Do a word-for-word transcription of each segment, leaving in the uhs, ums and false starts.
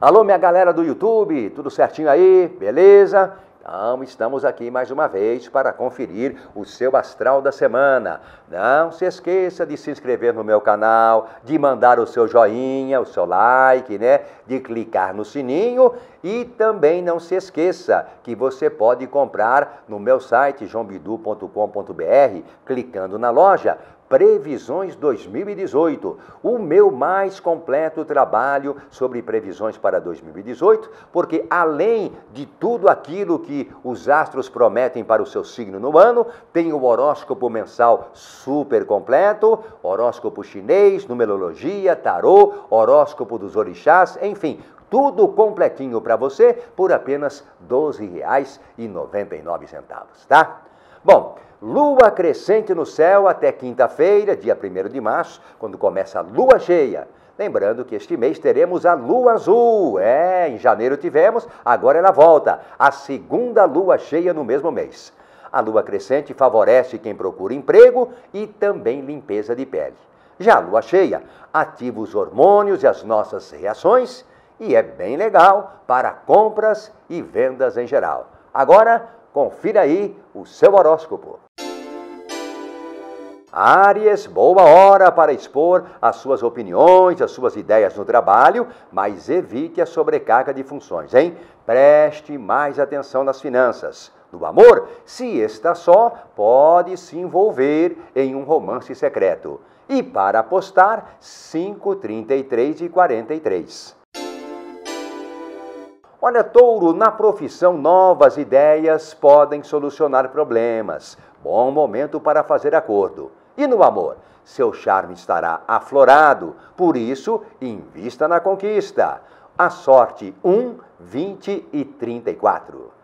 Alô, minha galera do YouTube, tudo certinho aí? Beleza? Então, estamos aqui mais uma vez para conferir o seu astral da semana. Não se esqueça de se inscrever no meu canal, de mandar o seu joinha, o seu like, né? De clicar no sininho e também não se esqueça que você pode comprar no meu site joão bidu ponto com ponto br, clicando na loja Previsões dois mil e dezoito, o meu mais completo trabalho sobre previsões para dois mil e dezoito, porque além de tudo aquilo que os astros prometem para o seu signo no ano, tem o horóscopo mensal super completo, horóscopo chinês, numerologia, tarô, horóscopo dos orixás, enfim, tudo completinho para você por apenas doze reais e noventa e nove centavos, tá? Bom, lua crescente no céu até quinta-feira, dia primeiro de março, quando começa a lua cheia. Lembrando que este mês teremos a lua azul. É, em janeiro tivemos, agora ela volta. A segunda lua cheia no mesmo mês. A lua crescente favorece quem procura emprego e também limpeza de pele. Já a lua cheia ativa os hormônios e as nossas reações e é bem legal para compras e vendas em geral. Agora, confira aí o seu horóscopo. Áries, boa hora para expor as suas opiniões, as suas ideias no trabalho, mas evite a sobrecarga de funções, hein? Preste mais atenção nas finanças. No amor, se está só, pode se envolver em um romance secreto. E para apostar, cinco, trinta e três e quarenta e três. Olha, Touro, na profissão, novas ideias podem solucionar problemas. Bom momento para fazer acordo. E no amor, seu charme estará aflorado, por isso, invista na conquista. A sorte um, vinte e trinta e quatro.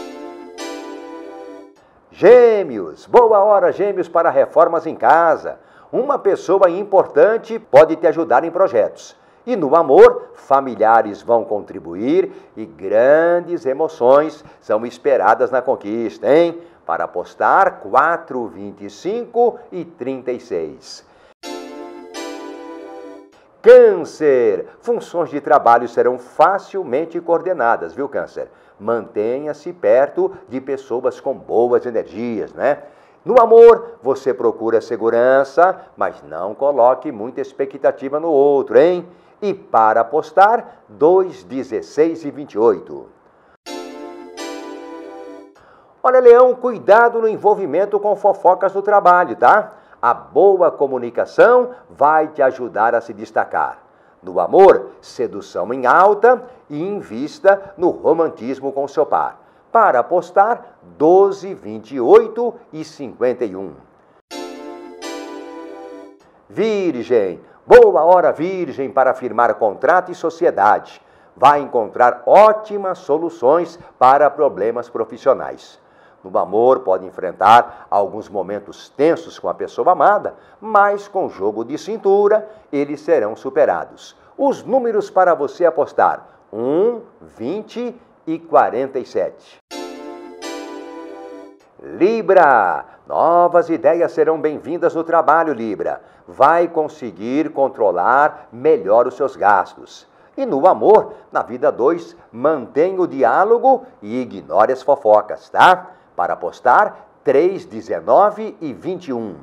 Gêmeos, boa hora, Gêmeos, para reformas em casa. Uma pessoa importante pode te ajudar em projetos. E no amor, familiares vão contribuir e grandes emoções são esperadas na conquista, hein? Para apostar, quatro, vinte e cinco e trinta e seis. Câncer, funções de trabalho serão facilmente coordenadas, viu, Câncer? Mantenha-se perto de pessoas com boas energias, né? No amor, você procura segurança, mas não coloque muita expectativa no outro, hein? E para apostar, dois, dezesseis e vinte e oito. Olha, Leão, cuidado no envolvimento com fofocas do trabalho, tá? A boa comunicação vai te ajudar a se destacar. No amor, sedução em alta e invista no romantismo com seu par. Para apostar, doze, vinte e oito e cinquenta e um. Virgem, boa hora, Virgem, para firmar contrato e sociedade. Vai encontrar ótimas soluções para problemas profissionais. No amor, pode enfrentar alguns momentos tensos com a pessoa amada, mas com jogo de cintura, eles serão superados. Os números para você apostar: um, vinte e quarenta e sete. Libra, novas ideias serão bem-vindas no trabalho, Libra. Vai conseguir controlar melhor os seus gastos. E no amor, na vida dois, mantenha o diálogo e ignore as fofocas, tá? Para apostar, três, dezenove e vinte e um.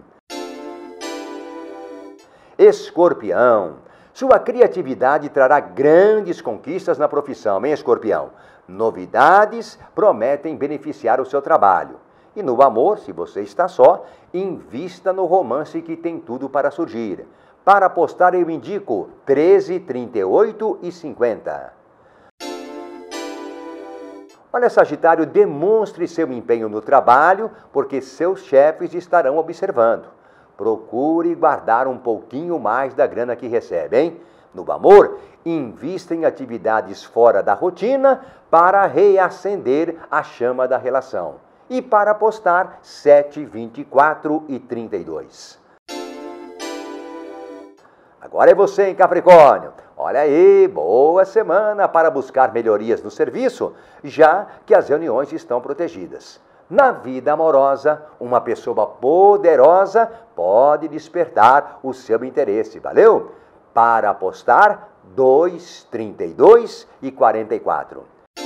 Escorpião, sua criatividade trará grandes conquistas na profissão, hein, Escorpião? Novidades prometem beneficiar o seu trabalho. E no amor, se você está só, invista no romance que tem tudo para surgir. Para apostar, eu indico treze, trinta e oito e cinquenta. Olha, Sagitário, demonstre seu empenho no trabalho, porque seus chefes estarão observando. Procure guardar um pouquinho mais da grana que recebe, hein? No amor, invista em atividades fora da rotina para reacender a chama da relação. E para apostar, sete, vinte e quatro e trinta e dois. Agora é você, hein, Capricórnio? Olha aí, boa semana para buscar melhorias no serviço, já que as reuniões estão protegidas. Na vida amorosa, uma pessoa poderosa pode despertar o seu interesse, valeu? Para apostar, dois, trinta e dois e quarenta e quatro.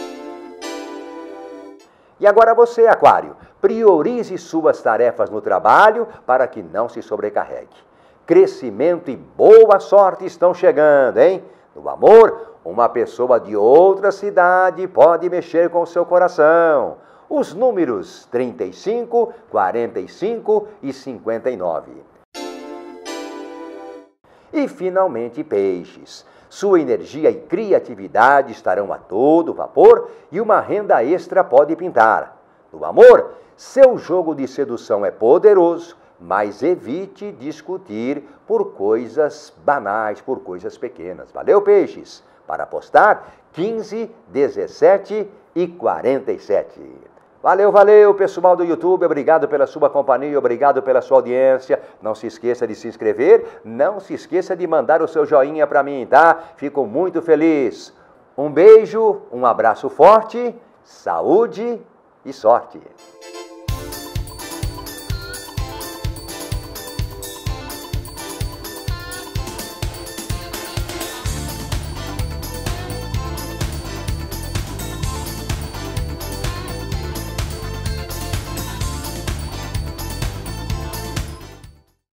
E agora você, Aquário, priorize suas tarefas no trabalho para que não se sobrecarregue. Crescimento e boa sorte estão chegando, hein? No amor, uma pessoa de outra cidade pode mexer com o seu coração. Os números trinta e cinco, quarenta e cinco e cinquenta e nove. E finalmente, Peixes. Sua energia e criatividade estarão a todo vapor e uma renda extra pode pintar. No amor, seu jogo de sedução é poderoso, mas evite discutir por coisas banais, por coisas pequenas. Valeu, Peixes? Para apostar, quinze, dezessete e quarenta e sete. Valeu, valeu, pessoal do YouTube, obrigado pela sua companhia, obrigado pela sua audiência. Não se esqueça de se inscrever, não se esqueça de mandar o seu joinha para mim, tá? Fico muito feliz. Um beijo, um abraço forte, saúde e sorte.